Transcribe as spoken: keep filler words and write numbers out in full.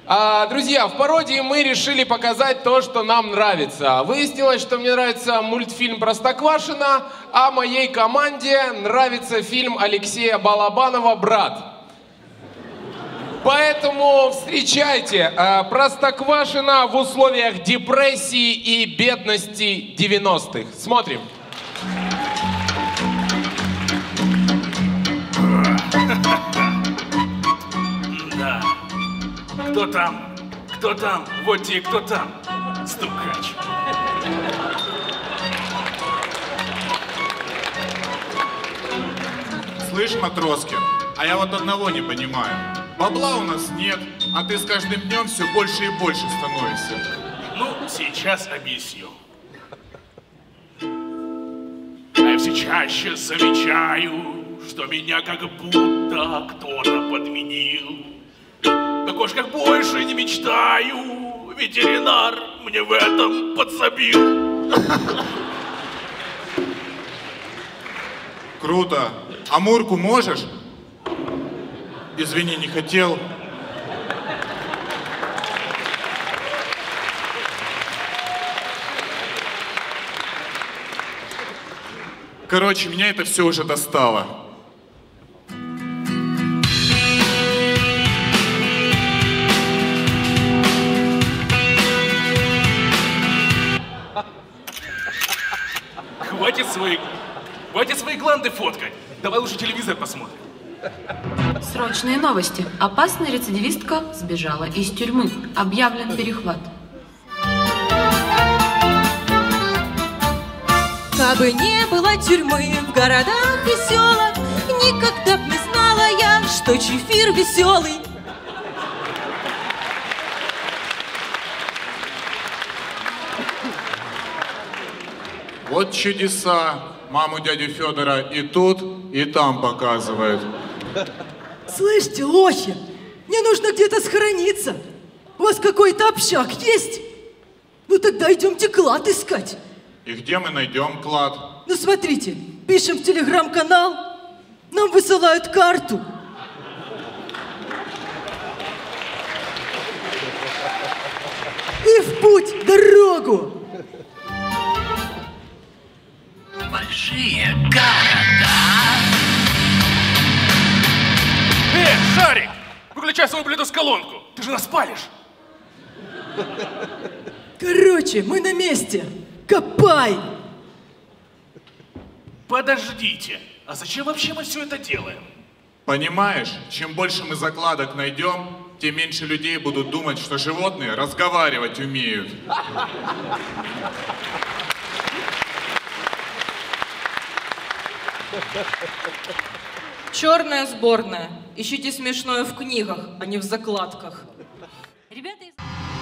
А, друзья, в пародии мы решили показать то, что нам нравится. Выяснилось, что мне нравится мультфильм «Простоквашино», а моей команде нравится фильм Алексея Балабанова «Брат». Поэтому встречайте «Простоквашино» в условиях депрессии и бедности девяностых. Смотрим. Да. Кто там? Кто там? Вот те, кто там? Стукач. Слышь, Матроскин, а я вот одного не понимаю. Бабла у нас нет, а ты с каждым днем все больше и больше становишься. Ну, сейчас объясню. А я все чаще замечаю, что меня как будто кто-то подменил. В окошках больше не мечтаю, ветеринар мне в этом подсобил. Круто. А Мурку можешь? Извини, не хотел. Короче, меня это все уже достало. Хватит свои, хватит свои гланды фоткать. Давай лучше телевизор посмотрим. Срочные новости. Опасная рецидивистка сбежала из тюрьмы. Объявлен перехват. Кабы не было тюрьмы в городах и селах, никогда б не знала я, что чефир веселый. Вот чудеса. Маму дядю Федора и тут, и там показывают. Слышите, лохи, мне нужно где-то схорониться. У вас какой-то общак есть? Ну тогда идемте клад искать. И где мы найдем клад? Ну смотрите, пишем в телеграм-канал, нам высылают карту. И в путь, дорогу. Большие города. Эй, Шарик! Выключай свою блютуз-колонку! Ты же нас палишь! Короче, мы на месте. Копай! Подождите, а зачем вообще мы все это делаем? Понимаешь, чем больше мы закладок найдем, тем меньше людей будут думать, что животные разговаривать умеют. Черная сборная. Ищите смешное в книгах, а не в закладках. Ребята из...